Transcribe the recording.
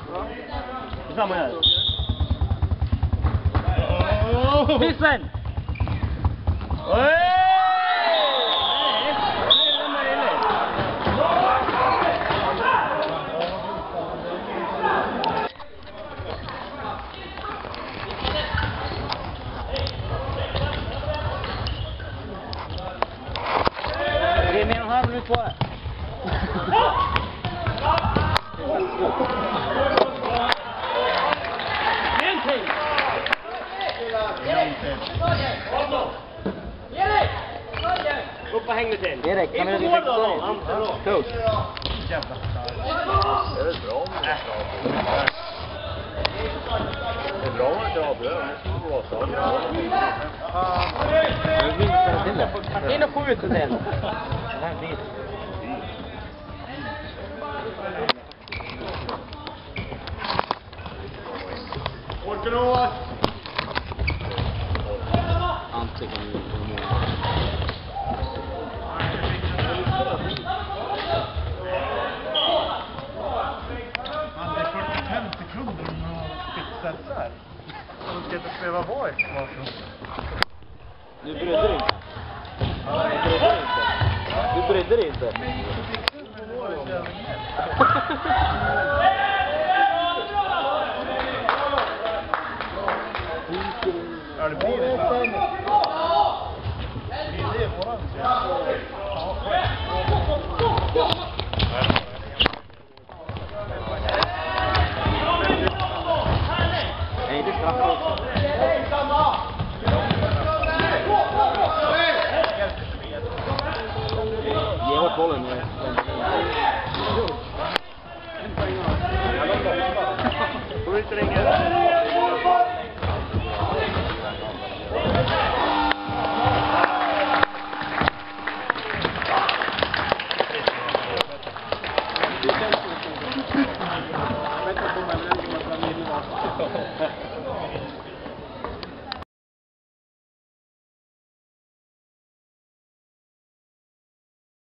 Detsamma här. Sven! Det är mer än en halv minut kvar. Upp och häng med till. Erik, kan du fixa det? Coach. Jävla starkt. Det är väl bra om det är bra. Det är bra om det inte avbröt. Det måste vara så. In och skjut den. Den här blir. Orkenås! Ante kan ju Man, det är 45 sekunder om man fixar så här. De ska inte sväva var kvar så. Du brydde dig inte. Du brydde dig inte. Ja, det blir det. Det är våran. Nej, det straffar också. Ge bort bollen nu. Får du inte ringa?